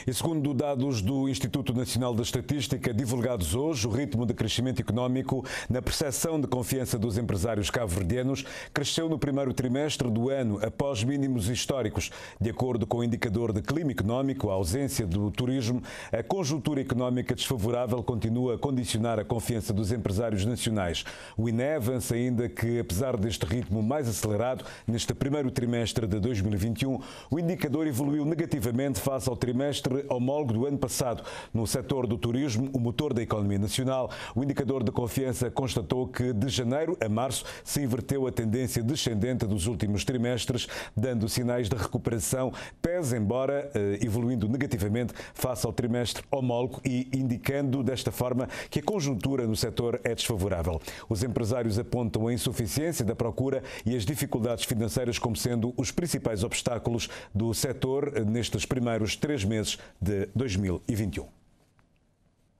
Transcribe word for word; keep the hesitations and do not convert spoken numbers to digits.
E segundo dados do Instituto Nacional da Estatística, divulgados hoje, o ritmo de crescimento económico na percepção de confiança dos empresários cabo-verdianos cresceu no primeiro trimestre do ano, após mínimos históricos. De acordo com o indicador de clima económico, a ausência do turismo, a conjuntura económica desfavorável continua a condicionar a confiança dos empresários nacionais. O I N E avança ainda que, apesar deste ritmo mais acelerado, neste primeiro trimestre de dois mil e vinte e um, o indicador evoluiu negativamente face ao trimestre homólogo do ano passado. No setor do turismo, o motor da economia nacional, o indicador de confiança constatou que de janeiro a março se inverteu a tendência descendente dos últimos trimestres, dando sinais de recuperação, pese embora eh, evoluindo negativamente face ao trimestre homólogo e indicando desta forma que a conjuntura no setor é desfavorável. Os empresários apontam a insuficiência da procura e as dificuldades financeiras como sendo os principais obstáculos do setor nestes primeiros três meses de dois mil e vinte e um.